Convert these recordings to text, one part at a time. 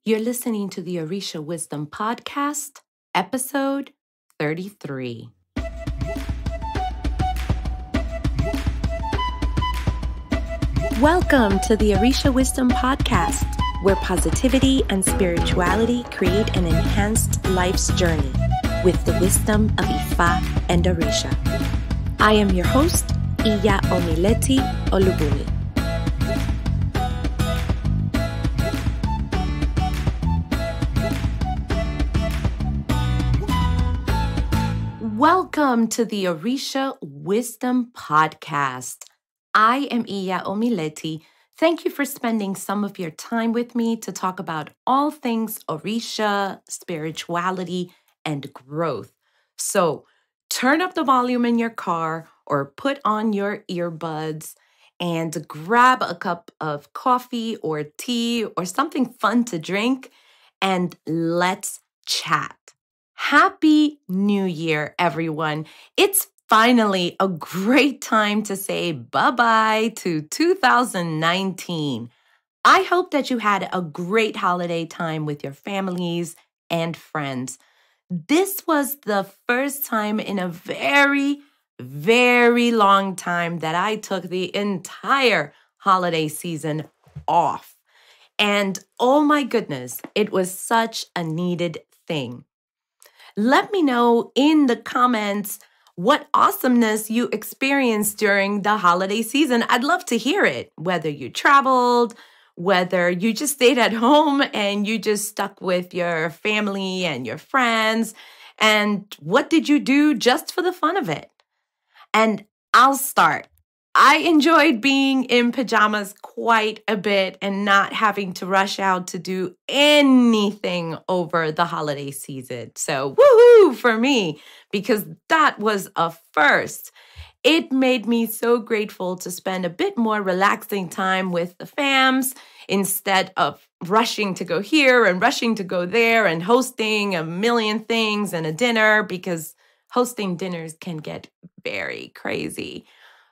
You're listening to the Orisa Wisdom Podcast, episode 33. Welcome to the Orisa Wisdom Podcast, where positivity and spirituality create an enhanced life's journey with the wisdom of Ifa and Orisa. I am your host, Iya Omileti Olubumi. Welcome to the Orisa Wisdom Podcast. I am Iya Omileti. Thank you for spending some of your time with me to talk about all things Orisa, spirituality, and growth. So turn up the volume in your car or put on your earbuds and grab a cup of coffee or tea or something fun to drink and let's chat. Happy New Year, everyone. It's finally a great time to say bye-bye to 2019. I hope that you had a great holiday time with your families and friends. This was the first time in a very, very long time that I took the entire holiday season off. And oh my goodness, it was such a needed thing. Let me know in the comments what awesomeness you experienced during the holiday season. I'd love to hear it, whether you traveled, whether you just stayed at home and you just stuck with your family and your friends, and what did you do just for the fun of it? And I'll start. I enjoyed being in pajamas quite a bit and not having to rush out to do anything over the holiday season. So woohoo for me, because that was a first. It made me so grateful to spend a bit more relaxing time with the fams instead of rushing to go here and rushing to go there and hosting a million things and a dinner, because hosting dinners can get very crazy.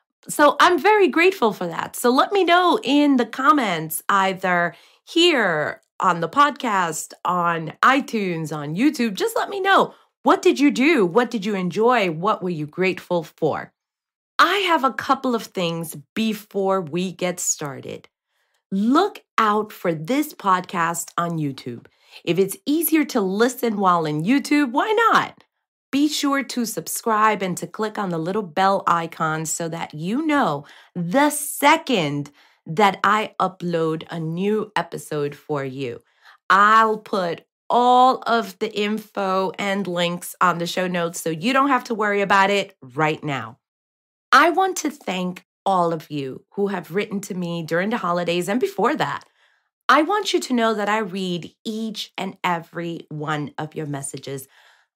So I'm very grateful for that. So let me know in the comments, either here on the podcast, on iTunes, on YouTube. Just let me know. What did you do? What did you enjoy? What were you grateful for? I have a couple of things before we get started. Look out for this podcast on YouTube. If it's easier to listen while in YouTube, why not? Be sure to subscribe and to click on the little bell icon so that you know the second that I upload a new episode for you. I'll put all of the info and links on the show notes so you don't have to worry about it right now. I want to thank all of you who have written to me during the holidays and before that. I want you to know that I read each and every one of your messages.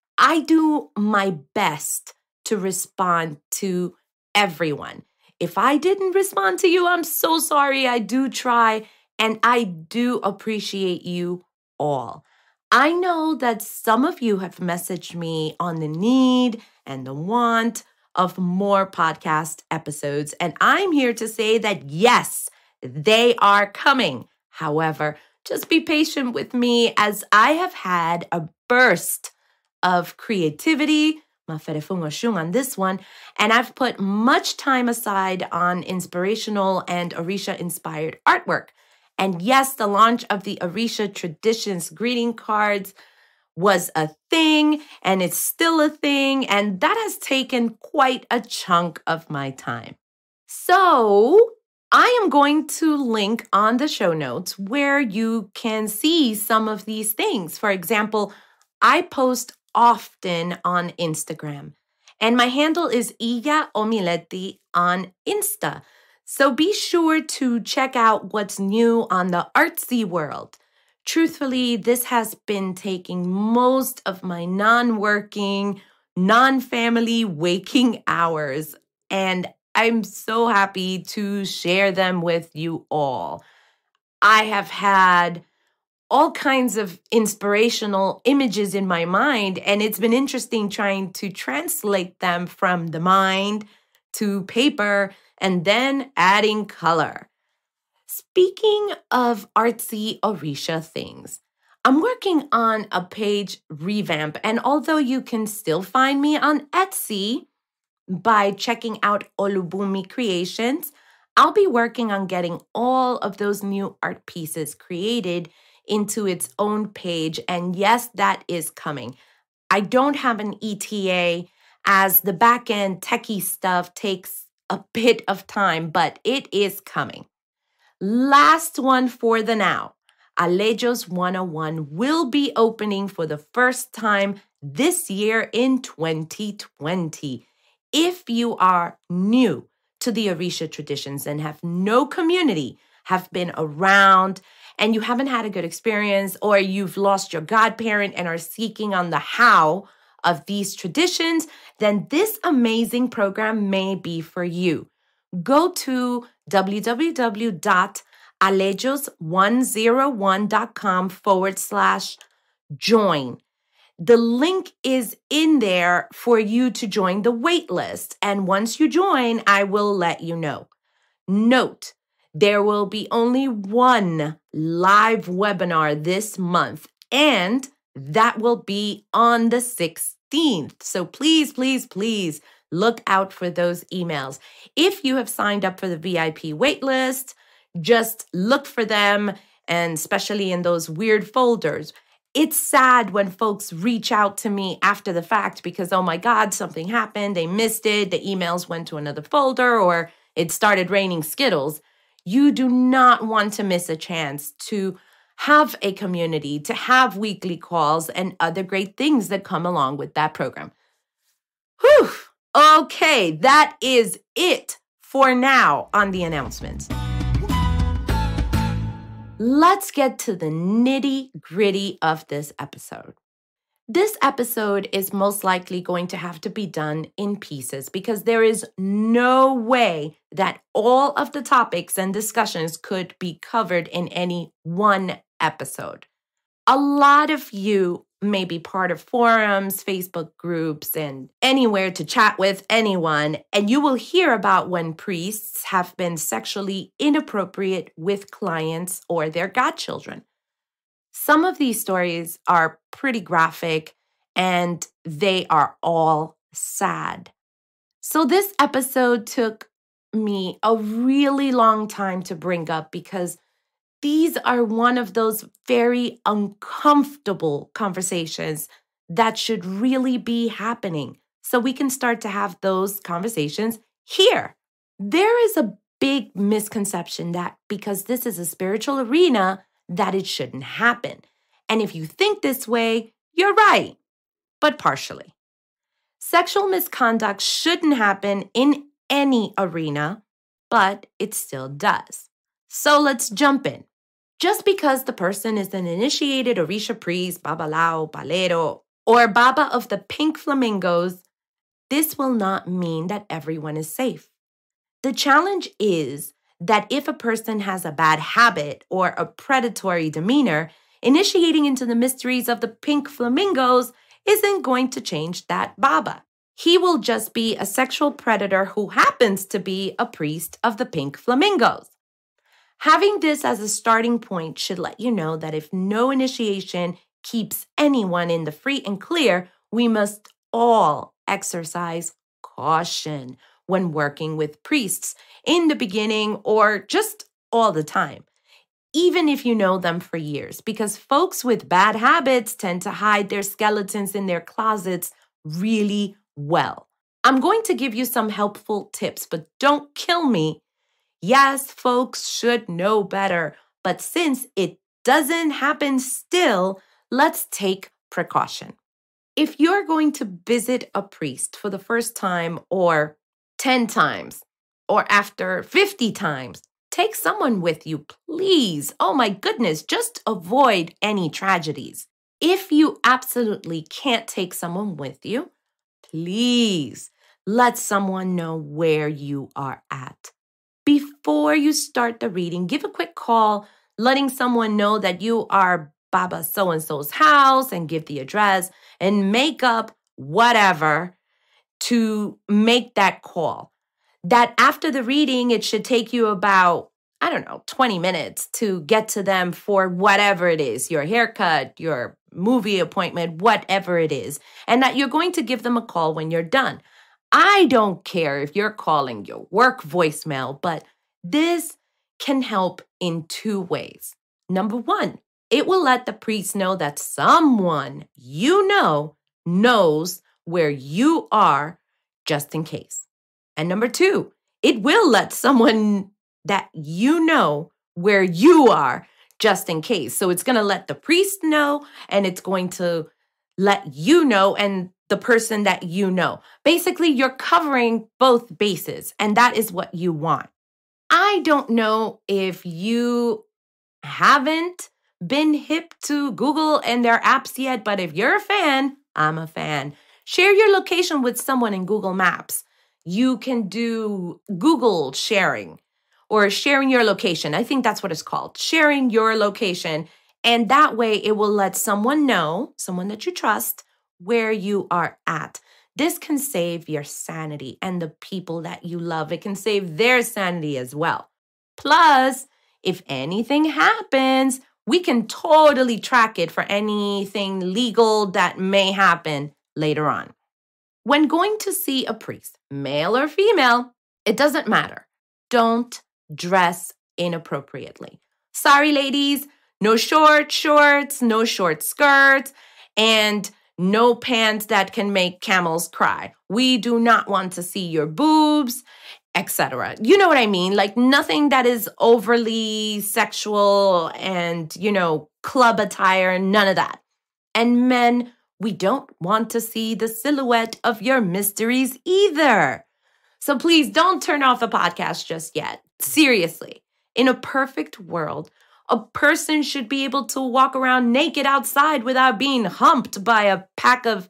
I do my best to respond to everyone. If I didn't respond to you, I'm so sorry. I do try, and I do appreciate you all. I know that some of you have messaged me on the need and the want of more podcast episodes, and I'm here to say that yes, they are coming. However, just be patient with me as I have had a burst of creativity, on this one, and I've put much time aside on inspirational and Orisa-inspired artwork. And yes, the launch of the Orisa Traditions greeting cards was a thing, and it's still a thing, and that has taken quite a chunk of my time. So I am going to link on the show notes where you can see some of these things. For example, I post often on Instagram, and my handle is Iya Omileti on Insta. So be sure to check out what's new on the artsy world. Truthfully, this has been taking most of my non-working, non-family waking hours, and I'm so happy to share them with you all. I have had all kinds of inspirational images in my mind, and it's been interesting trying to translate them from the mind to paper and then adding color. Speaking of artsy Orisa things, I'm working on a page revamp, and although you can still find me on Etsy by checking out Olubumi Creations, I'll be working on getting all of those new art pieces created into its own page. And yes, that is coming. I don't have an ETA as the back-end techie stuff takes a bit of time, but it is coming. Last one for the now. Alejos 101 will be opening for the first time this year in 2020. If you are new to the Orisha traditions and have no community, have been around, and you haven't had a good experience, or you've lost your godparent and are seeking on the how of these traditions, then this amazing program may be for you. Go to www.alejos101.com/join. The link is in there for you to join the wait list. And once you join, I will let you know. Note, there will be only one live webinar this month, and that will be on the 16th. So please, please, please look out for those emails. If you have signed up for the VIP waitlist, just look for them, and especially in those weird folders. It's sad when folks reach out to me after the fact because, oh my God, something happened, they missed it, the emails went to another folder, or it started raining Skittles. You do not want to miss a chance to have a community, to have weekly calls and other great things that come along with that program. Whew. Okay, that is it for now on the announcements. Let's get to the nitty-gritty of this episode. This episode is most likely going to have to be done in pieces because there is no way that all of the topics and discussions could be covered in any one episode. A lot of you may be part of forums, Facebook groups, and anywhere to chat with anyone, and you will hear about when priests have been sexually inappropriate with clients or their godchildren. Some of these stories are pretty graphic, and they are all sad. So this episode took me a really long time to bring up because these are one of those very uncomfortable conversations that should really be happening. So we can start to have those conversations here. There is a big misconception that because this is a spiritual arena, that it shouldn't happen. And if you think this way, you're right, but partially. Sexual misconduct shouldn't happen in any arena, but it still does. So let's jump in. Just because the person is an initiated Orisha priest, babalao, palero, or baba of the pink flamingos, this will not mean that everyone is safe. The challenge is that if a person has a bad habit or a predatory demeanor, initiating into the mysteries of the pink flamingos isn't going to change that baba. He will just be a sexual predator who happens to be a priest of the pink flamingos. Having this as a starting point should let you know that if no initiation keeps anyone in the free and clear, we must all exercise caution when working with priests in the beginning or just all the time, even if you know them for years, because folks with bad habits tend to hide their skeletons in their closets really well. I'm going to give you some helpful tips, but don't kill me. Yes, folks should know better, but since it doesn't happen still, let's take precaution. If you're going to visit a priest for the first time or 10 times or after 50 times, take someone with you, please. Oh my goodness, just avoid any tragedies. If you absolutely can't take someone with you, please let someone know where you are at. Before you start the reading, give a quick call, letting someone know that you are Baba so-and-so's house and give the address and make up whatever to make that call. That after the reading, it should take you about I don't know, 20 minutes to get to them for whatever it is, your haircut, your movie appointment, whatever it is, and that you're going to give them a call when you're done. I don't care if you're calling your work voicemail, but this can help in two ways. Number one, it will let the priest know that someone you know knows where you are just in case. And number two, it will let someone that you know where you are just in case. So it's going to let the priest know, and it's going to let you know and the person that you know. Basically, you're covering both bases, and that is what you want. I don't know if you haven't been hip to Google and their apps yet, but if you're a fan, I'm a fan. Share your location with someone in Google Maps. You can do Google sharing or sharing your location. I think that's what it's called, sharing your location. And that way it will let someone know, someone that you trust, where you are at. This can save your sanity and the people that you love. It can save their sanity as well. Plus, if anything happens, we can totally track it for anything legal that may happen later on. When going to see a priest, male or female, it doesn't matter. Don't dress inappropriately. Sorry, ladies, no short shorts, no short skirts, and no pants that can make camels cry. We do not want to see your boobs, etc. You know what I mean? Like nothing that is overly sexual and, club attire, none of that. And men, we don't want to see the silhouette of your mysteries either. So please don't turn off the podcast just yet. Seriously, in a perfect world, a person should be able to walk around naked outside without being humped by a pack of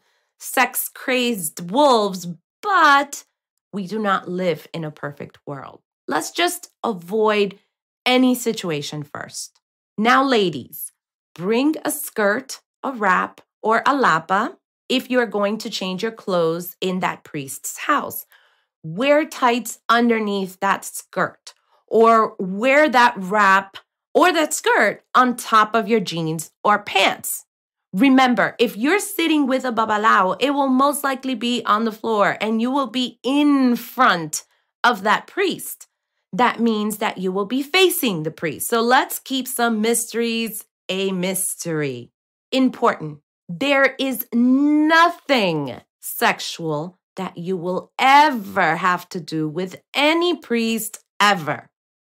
sex-crazed wolves, but we do not live in a perfect world. Let's just avoid any situation first. Now, ladies, bring a skirt, a wrap, or a lapa if you're going to change your clothes in that priest's house. Wear tights underneath that skirt, or wear that wrap or that skirt on top of your jeans or pants. Remember, if you're sitting with a babalao, it will most likely be on the floor and you will be in front of that priest. That means that you will be facing the priest. So let's keep some mysteries a mystery. Important. There is nothing sexual that you will ever have to do with any priest ever.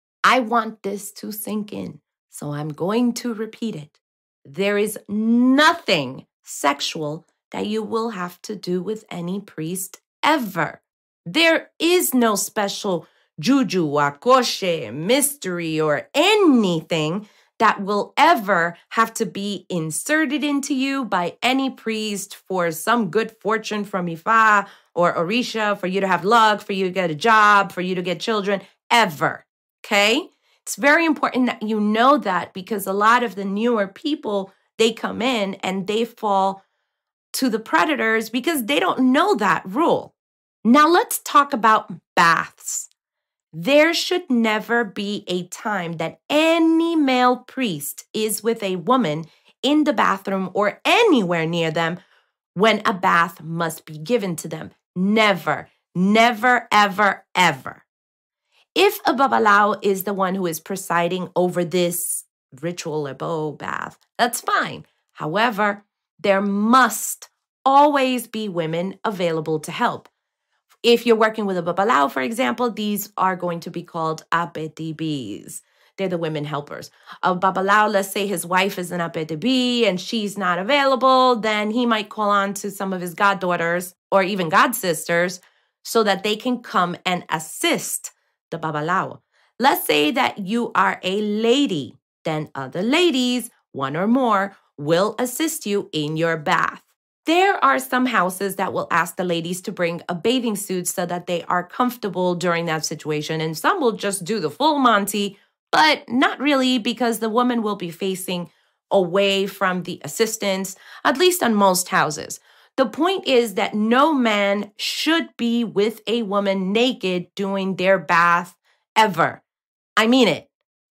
I want this to sink in, so I'm going to repeat it. There is nothing sexual that you will have to do with any priest ever. There is no special juju, wakoshe, mystery, or anything that will ever have to be inserted into you by any priest for some good fortune from Ifa or Orisa, for you to have luck, for you to get a job, for you to get children, ever. Okay? It's very important that you know that, because a lot of the newer people, they come in and they fall to the predators because they don't know that rule. Now let's talk about baths. There should never be a time that any male priest is with a woman in the bathroom or anywhere near them when a bath must be given to them. Never, never, ever, ever. If a babalao is the one who is presiding over this ritual lebo bath, that's fine. However, there must always be women available to help. If you're working with a babalao, for example, these are going to be called apetibis. They're the women helpers. A babalao, let's say his wife is an apetibi and she's not available, then he might call on to some of his goddaughters or even godsisters so that they can come and assist the babalao. Let's say that you are a lady, then other ladies, one or more, will assist you in your bath. There are some houses that will ask the ladies to bring a bathing suit so that they are comfortable during that situation, and some will just do the full Monty, but not really, because the woman will be facing away from the assistants, at least on most houses. The point is that no man should be with a woman naked doing their bath ever. I mean it.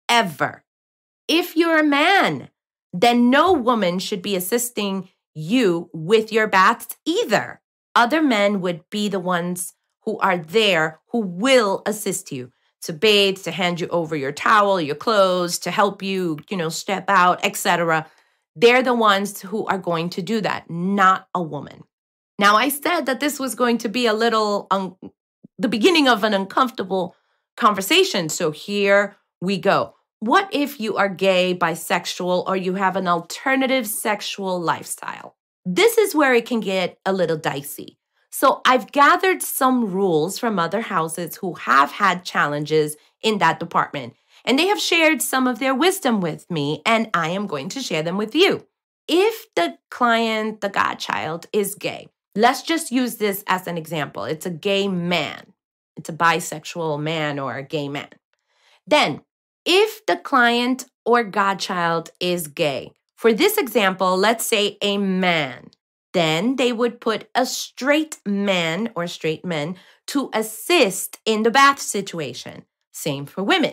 ever. If you're a man, then no woman should be assisting you with your baths either. Other men would be the ones who are there who will assist you to bathe, to hand you over your towel, your clothes, to help you, step out, etc. They're the ones who are going to do that, not a woman. Now, I said that this was going to be a little the beginning of an uncomfortable conversation. So here we go. What if you are gay, bisexual, or you have an alternative sexual lifestyle? This is where it can get a little dicey. So I've gathered some rules from other houses who have had challenges in that department, and they have shared some of their wisdom with me, and I am going to share them with you. If the client, the godchild, is gay, let's just use this as an example. It's a gay man. It's a bisexual man or a gay man. Then, if the client or godchild is gay, for this example, let's say a man, then they would put a straight man or straight men to assist in the bath situation. Same for women.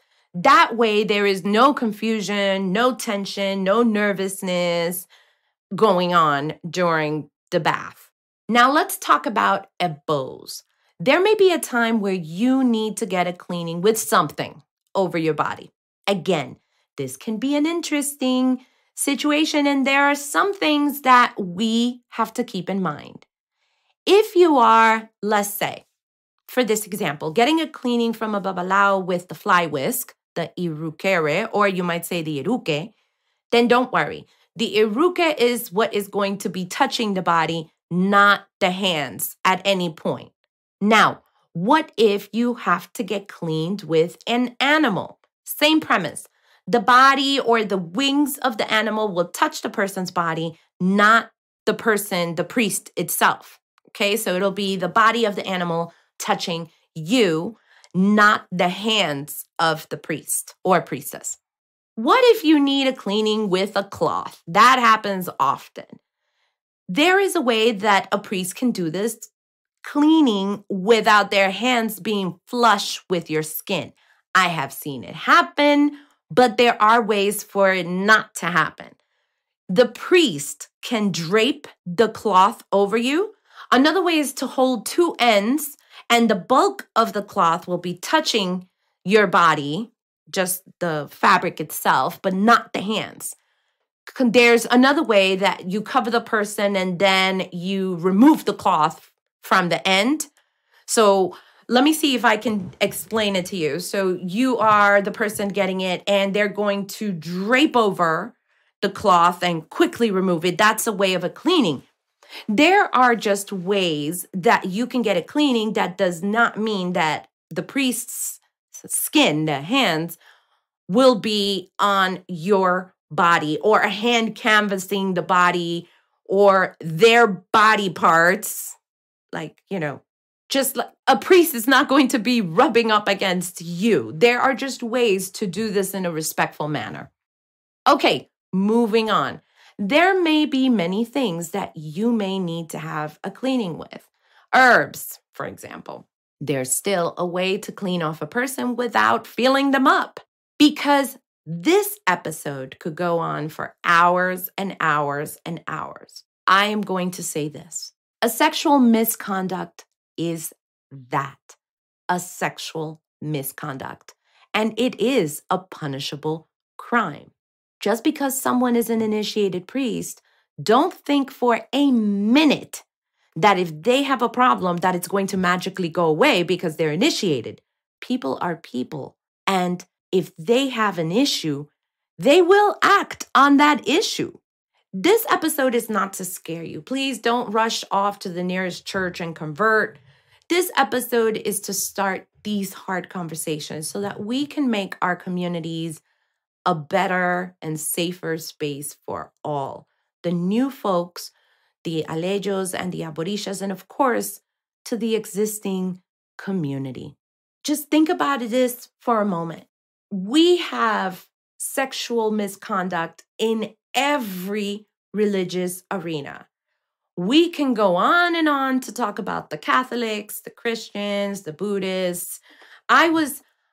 That way, there is no confusion, no tension, no nervousness going on during the bath. Now, let's talk about ebos. There may be a time where you need to get a cleaning with something over your body. Again, this can be an interesting situation, and there are some things that we have to keep in mind. If you are, let's say, for this example, getting a cleaning from a babalao with the fly whisk, the irukere, or you might say the iruke, then don't worry. The iruke is what is going to be touching the body, not the hands at any point. Now, what if you have to get cleaned with an animal? Same premise. The body or the wings of the animal will touch the person's body, not the person, the priest itself. Okay, so it'll be the body of the animal touching you, not the hands of the priest or priestess. What if you need a cleaning with a cloth? That happens often. There is a way that a priest can do this cleaning without their hands being flush with your skin. I have seen it happen, but there are ways for it not to happen. The priest can drape the cloth over you. Another way is to hold two ends, and the bulk of the cloth will be touching your body, just the fabric itself, but not the hands. There's another way that you cover the person and then you remove the cloth from the end. So let me see if I can explain it to you. So you are the person getting it, and they're going to drape over the cloth and quickly remove it. That's a way of a cleaning. There are just ways that you can get a cleaning that does not mean that the priest's skin, the hands, will be on your body, or a hand canvassing the body or their body parts. Just like a priest is not going to be rubbing up against you. There are just ways to do this in a respectful manner. Okay, moving on. There may be many things that you may need to have a cleaning with. Herbs, for example. There's still a way to clean off a person without feeling them up, because this episode could go on for hours and hours and hours. I am going to say this. A sexual misconduct is that, a sexual misconduct, and it is a punishable crime. Just because someone is an initiated priest, don't think for a minute that if they have a problem that it's going to magically go away because they're initiated. People are people, and if they have an issue, they will act on that issue. This episode is not to scare you. Please don't rush off to the nearest church and convert. This episode is to start these hard conversations so that we can make our communities a better and safer space for all. The new folks, the Alejos and the Aborishas, and of course, to the existing community. Just think about this for a moment. We have sexual misconduct in every religious arena. We can go on and on to talk about the Catholics, the Christians, the Buddhists. I was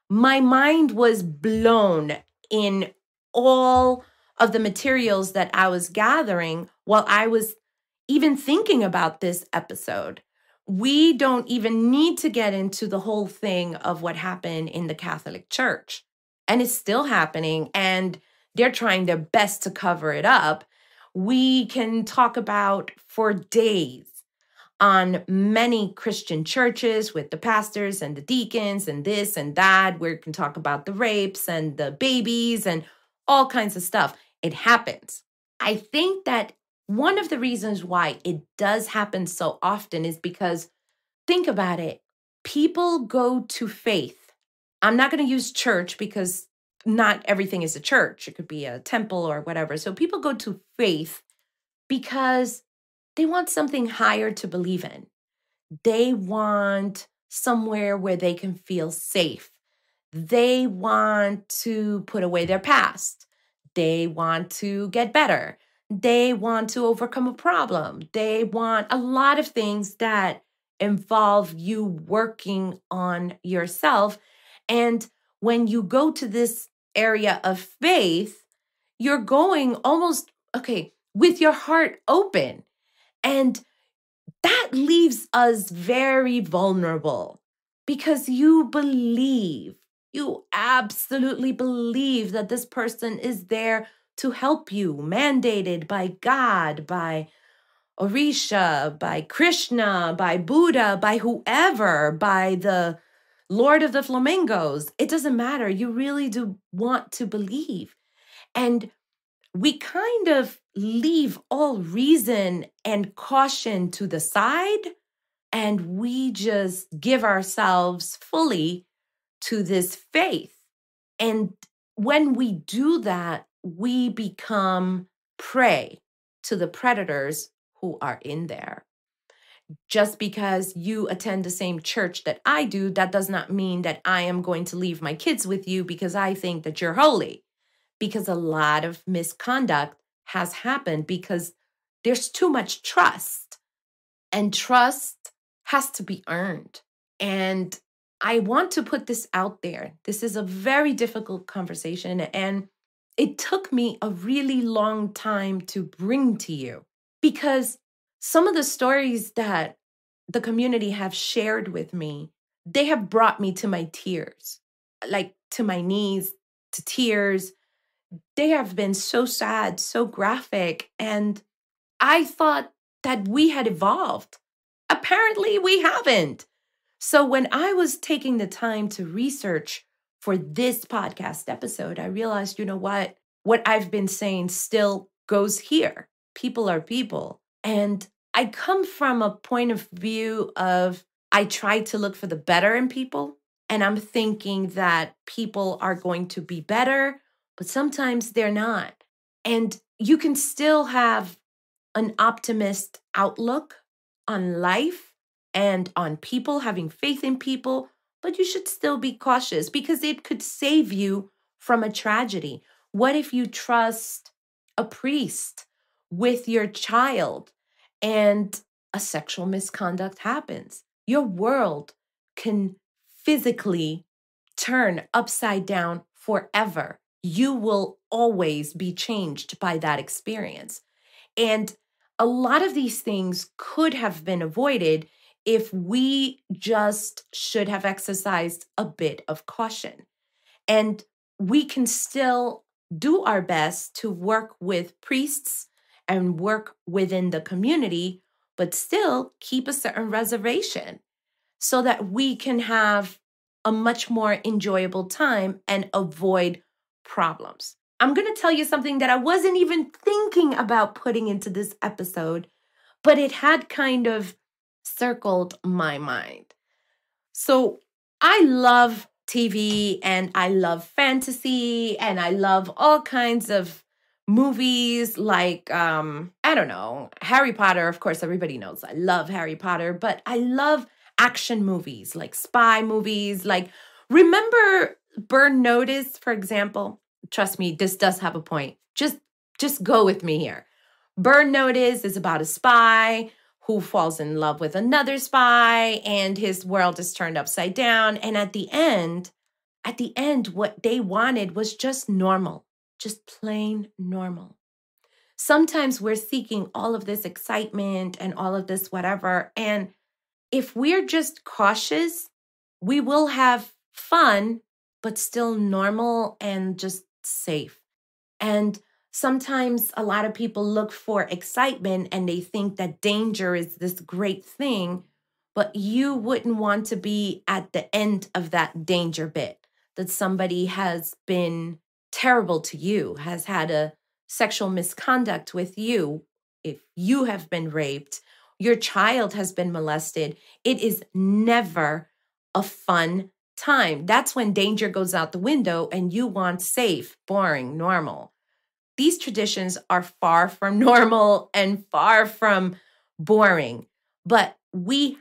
my mind was blown in all of the materials that I was gathering while I was even thinking about this episode. We don't even need to get into the whole thing of what happened in the Catholic Church. And it's still happening, and they're trying their best to cover it up. We can talk about for days on many Christian churches with the pastors and the deacons and this and that. We can talk about the rapes and the babies and all kinds of stuff. It happens. I think that one of the reasons why it does happen so often is because, think about it, people go to faith. I'm not going to use church because not everything is a church. It could be a temple or whatever. So people go to faith because they want something higher to believe in. They want somewhere where they can feel safe. They want to put away their past. They want to get better. They want to overcome a problem. They want a lot of things that involve you working on yourself. And when you go to this area of faith, you're going almost, with your heart open. And that leaves us very vulnerable because you absolutely believe that this person is there to help you, mandated by God, by Orisa, by Krishna, by Buddha, by whoever, by the Lord of the Flamingos. It doesn't matter. You really do want to believe. And we kind of leave all reason and caution to the side, and we just give ourselves fully to this faith. And when we do that, we become prey to the predators who are in there. Just because you attend the same church that I do, that does not mean that I am going to leave my kids with you because I think that you're holy. Because a lot of misconduct has happened because there's too much trust, and trust has to be earned. And I want to put this out there. This is a very difficult conversation, and it took me a really long time to bring to you because some of the stories that the community have shared with me, they have brought me to my tears, like to my knees, to tears. They have been so sad, so graphic, and I thought that we had evolved. Apparently, we haven't. So when I was taking the time to research for this podcast episode, I realized, you know what? What I've been saying still goes here. People are people. And I come from a point of view of I try to look for the better in people. And I'm thinking that people are going to be better, but sometimes they're not. And you can still have an optimist outlook on life and on people, having faith in people, but you should still be cautious because it could save you from a tragedy. What if you trust a priest with your child and a sexual misconduct happens? Your world can physically turn upside down forever. You will always be changed by that experience. And a lot of these things could have been avoided if we just should have exercised a bit of caution. And we can still do our best to work with priests and work within the community, but still keep a certain reservation so that we can have a much more enjoyable time and avoid problems. I'm going to tell you something that I wasn't even thinking about putting into this episode, but it had kind of circled my mind. So I love TV and I love fantasy and I love all kinds of movies like, I don't know, Harry Potter. Of course, everybody knows I love Harry Potter, but I love action movies, like spy movies. Like, remember Burn Notice, for example? Trust me, this does have a point. Just go with me here. Burn Notice is about a spy who falls in love with another spy and his world is turned upside down. And at the end, at the end, what they wanted was just normal, just plain normal. Sometimes we're seeking all of this excitement and all of this whatever. And if we're just cautious, we will have fun, but still normal and just safe. And sometimes a lot of people look for excitement and they think that danger is this great thing, but you wouldn't want to be at the end of that danger bit, that somebody has been terrible to you, has had a sexual misconduct with you, if you have been raped, your child has been molested. It is never a fun time. That's when danger goes out the window and you want safe, boring, normal. These traditions are far from normal and far from boring, but we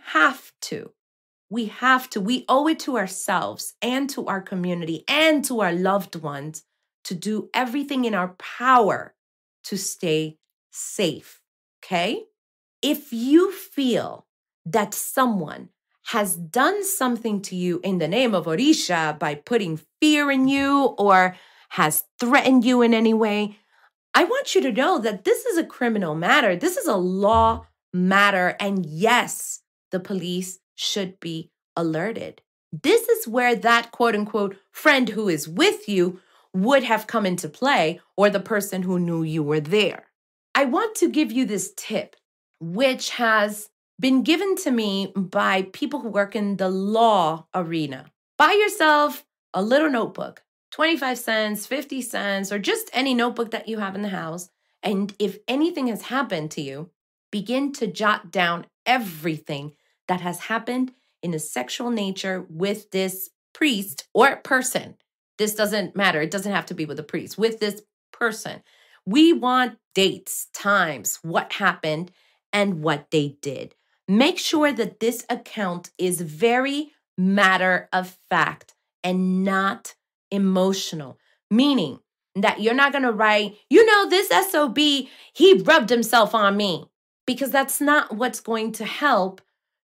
owe it to ourselves and to our community and to our loved ones to do everything in our power to stay safe, okay? If you feel that someone has done something to you in the name of Orisa by putting fear in you or has threatened you in any way, I want you to know that this is a criminal matter. This is a law matter. And yes, the police should be alerted. This is where that quote unquote friend who is with you would have come into play, or the person who knew you were there. I want to give you this tip, which has been given to me by people who work in the law arena. Buy yourself a little notebook, 25 cents, 50 cents, or just any notebook that you have in the house. And if anything has happened to you, begin to jot down everything that has happened in a sexual nature with this priest or person. This doesn't matter. It doesn't have to be with a priest, with this person. We want dates, times, what happened, and what they did. Make sure that this account is very matter of fact and not emotional, meaning that you're not going to write, this SOB, he rubbed himself on me, because that's not what's going to help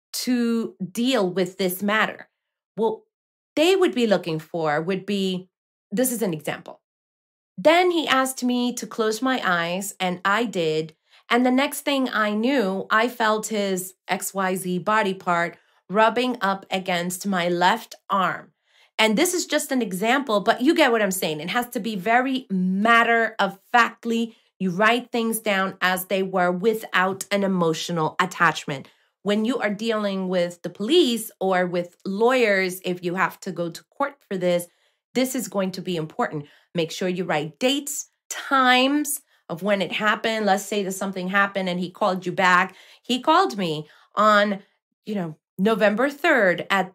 to deal with this matter. What they would be looking for would be, this is an example. Then he asked me to close my eyes, and I did. And the next thing I knew, I felt his XYZ body part rubbing up against my left arm. And this is just an example, but you get what I'm saying. It has to be very matter of factly. You write things down as they were without an emotional attachment. When you are dealing with the police or with lawyers, if you have to go to court for this, this is going to be important. Make sure you write dates, times of when it happened. Let's say that something happened and he called you back. He called me on, November 3rd at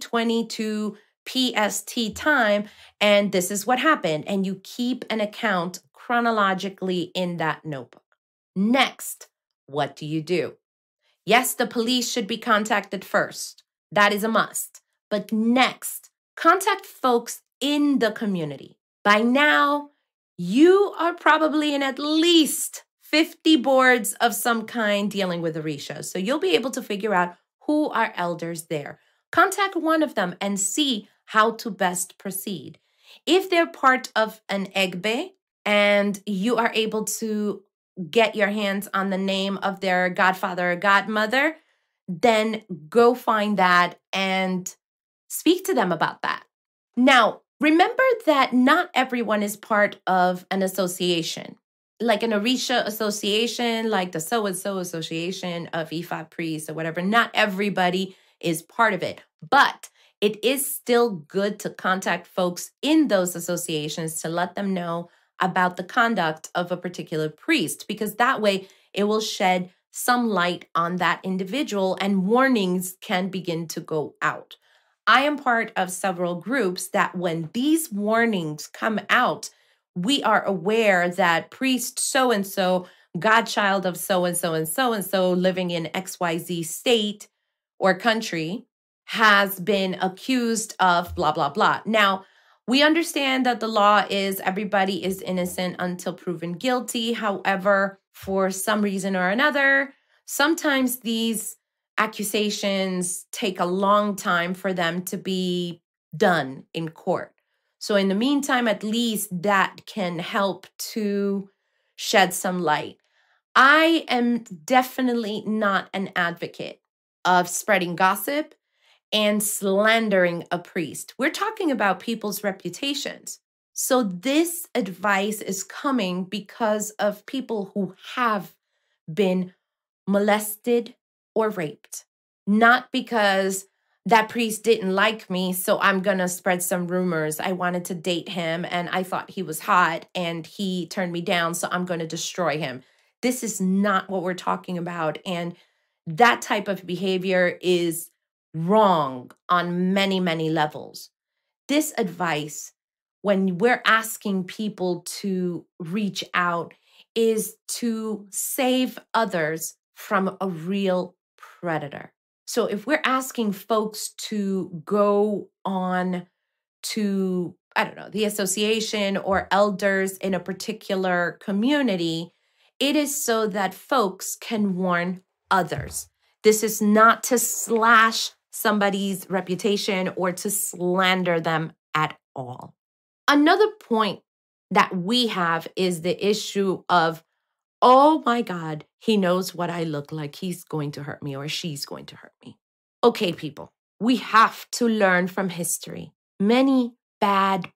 3:22 PST time, and this is what happened. And you keep an account chronologically in that notebook. Next, what do you do? Yes, the police should be contacted first. That is a must. But next, contact folks in the community. By now, you are probably in at least 50 boards of some kind dealing with Orisa. So you'll be able to figure out who are elders there. Contact one of them and see how to best proceed. If they're part of an egbe and you are able to get your hands on the name of their godfather or godmother, then go find that and speak to them about that. Now, remember that not everyone is part of an association, like an Orisa association, like the so-and-so association of Ifa priests or whatever. Not everybody is part of it, but it is still good to contact folks in those associations to let them know about the conduct of a particular priest, because that way it will shed some light on that individual and warnings can begin to go out. I am part of several groups that when these warnings come out, we are aware that priest so-and-so, godchild of so-and-so and so-and-so living in XYZ state or country has been accused of blah, blah, blah. Now, we understand that the law is everybody is innocent until proven guilty. However, for some reason or another, sometimes these accusations take a long time for them to be done in court. So in the meantime, at least that can help to shed some light. I am definitely not an advocate of spreading gossip and slandering a priest. We're talking about people's reputations. So this advice is coming because of people who have been molested or raped, not because that priest didn't like me, so I'm going to spread some rumors. I wanted to date him and I thought he was hot and he turned me down, so I'm going to destroy him. This is not what we're talking about. And that type of behavior is wrong on many, many levels. This advice, when we're asking people to reach out, is to save others from a real predator. So if we're asking folks to go on to, I don't know, the association or elders in a particular community, it is so that folks can warn others. This is not to slash somebody's reputation or to slander them at all. Another point that we have is the issue of, oh my God, he knows what I look like. He's going to hurt me or she's going to hurt me. Okay, people, we have to learn from history. Many bad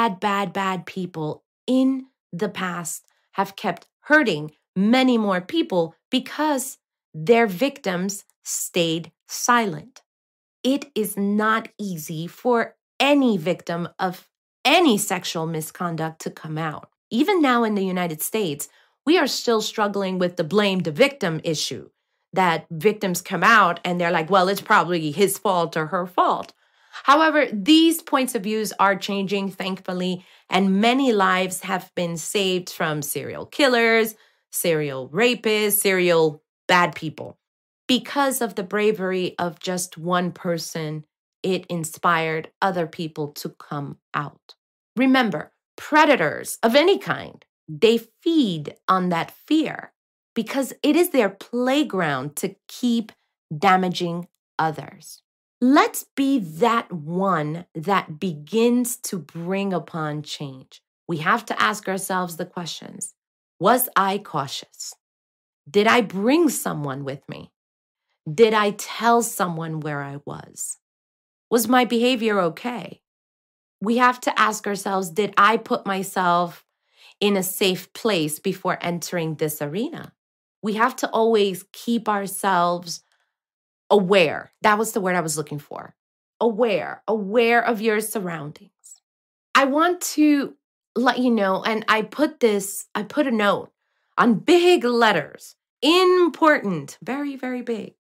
people in the past have kept hurting many more people because their victims stayed silent. It is not easy for any victim of any sexual misconduct to come out. Even now in the United States, we are still struggling with the blame the victim issue, that victims come out and they're like, well, it's probably his fault or her fault. However, these points of views are changing, thankfully, and many lives have been saved from serial killers, serial rapists, serial bad people. Because of the bravery of just one person, it inspired other people to come out. Remember, predators of any kind, they feed on that fear because it is their playground to keep damaging others. Let's be that one that begins to bring upon change. We have to ask ourselves the questions. Was I cautious? Did I bring someone with me? Did I tell someone where I was? Was my behavior okay? We have to ask ourselves, did I put myself in a safe place before entering this arena? We have to always keep ourselves aware. That was the word I was looking for. Aware of your surroundings. I want to let you know, and I put a note on big letters, important, very, very big.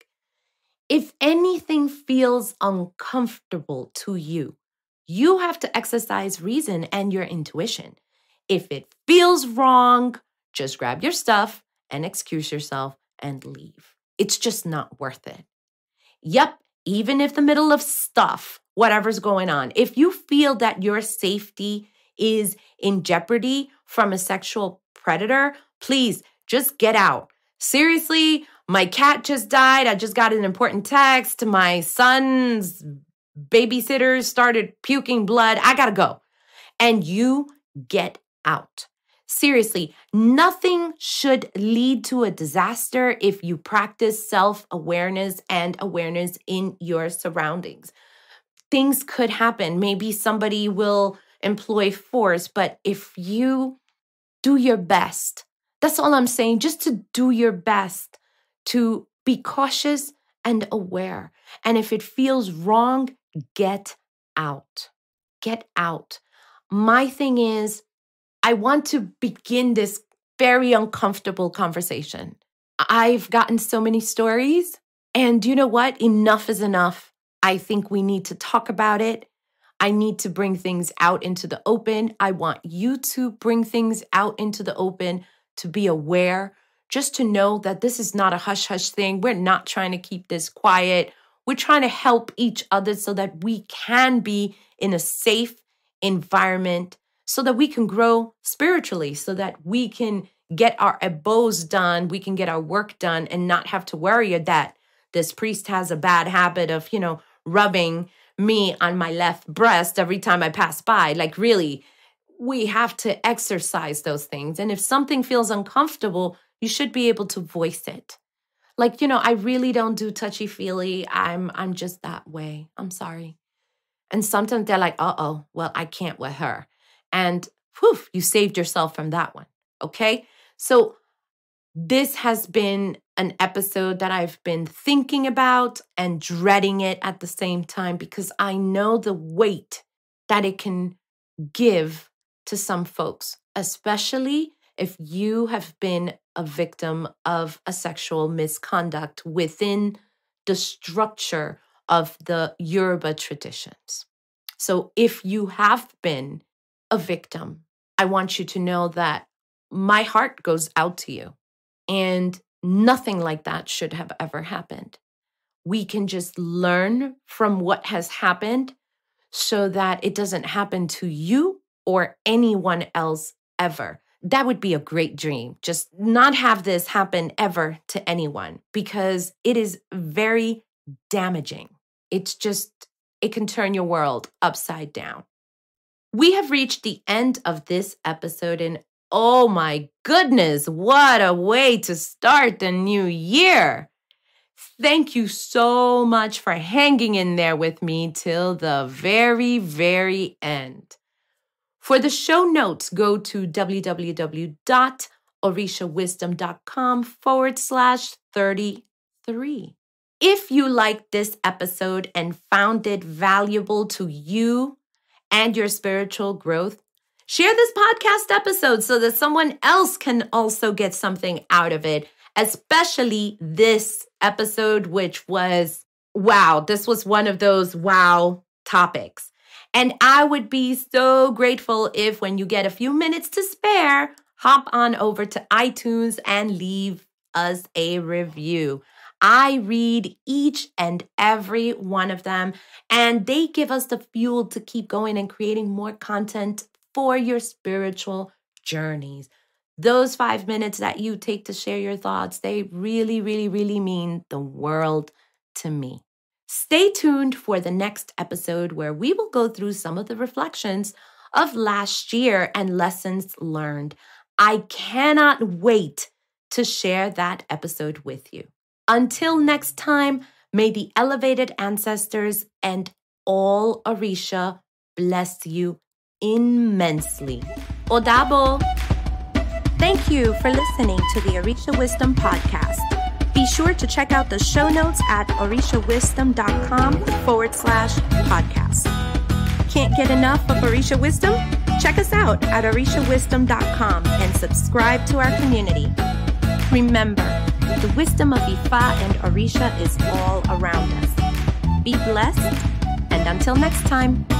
If anything feels uncomfortable to you, you have to exercise reason and your intuition. If it feels wrong, just grab your stuff and excuse yourself and leave. It's just not worth it. Yep, even if the middle of stuff, whatever's going on, if you feel that your safety is in jeopardy from a sexual predator, please just get out. Seriously, my cat just died. I just got an important text. My son's babysitter started puking blood. I gotta go. And you get out. Seriously, nothing should lead to a disaster if you practice self-awareness and awareness in your surroundings. Things could happen. Maybe somebody will employ force, but if you do your best, that's all I'm saying, just to do your best to be cautious and aware. And if it feels wrong, get out. Get out. My thing is, I want to begin this very uncomfortable conversation. I've gotten so many stories, and you know what? Enough is enough. I think we need to talk about it. I need to bring things out into the open. I want you to bring things out into the open, to be aware, just to know that this is not a hush-hush thing. We're not trying to keep this quiet. We're trying to help each other so that we can be in a safe environment, so that we can grow spiritually, so that we can get our abos done, we can get our work done and not have to worry that this priest has a bad habit of, rubbing me on my left breast every time I pass by. Like, really, we have to exercise those things. And if something feels uncomfortable, you should be able to voice it. Like, I really don't do touchy-feely. I'm just that way. I'm sorry. And sometimes they're like, uh-oh, well, I can't with her. And you saved yourself from that one. Okay? So this has been an episode that I've been thinking about and dreading it at the same time, because I know the weight that it can give to some folks, especially if you have been a victim of a sexual misconduct within the structure of the Yoruba traditions. So if you have been a victim, I want you to know that my heart goes out to you. And nothing like that should have ever happened. We can just learn from what has happened so that it doesn't happen to you or anyone else ever. That would be a great dream. Just not have this happen ever to anyone, because it is very damaging. It can turn your world upside down. We have reached the end of this episode, and oh my goodness, what a way to start the new year. Thank you so much for hanging in there with me till the very, very end. For the show notes, go to www.orishawisdom.com/33. If you liked this episode and found it valuable to you and your spiritual growth, share this podcast episode so that someone else can also get something out of it, especially this episode, which was, wow, this was one of those wow topics. And I would be so grateful if, when you get a few minutes to spare, hop on over to iTunes and leave us a review. I read each and every one of them, and they give us the fuel to keep going and creating more content for your spiritual journeys. Those 5 minutes that you take to share your thoughts, they really, really, really mean the world to me. Stay tuned for the next episode, where we will go through some of the reflections of last year and lessons learned. I cannot wait to share that episode with you. Until next time, may the elevated ancestors and all Orisha bless you immensely. Odabo. Thank you for listening to the Orisha Wisdom Podcast. Be sure to check out the show notes at orishawisdom.com/podcast. Can't get enough of Orisha Wisdom? Check us out at orishawisdom.com and subscribe to our community. Remember, the wisdom of Ifa and Orisha is all around us. Be blessed, and until next time.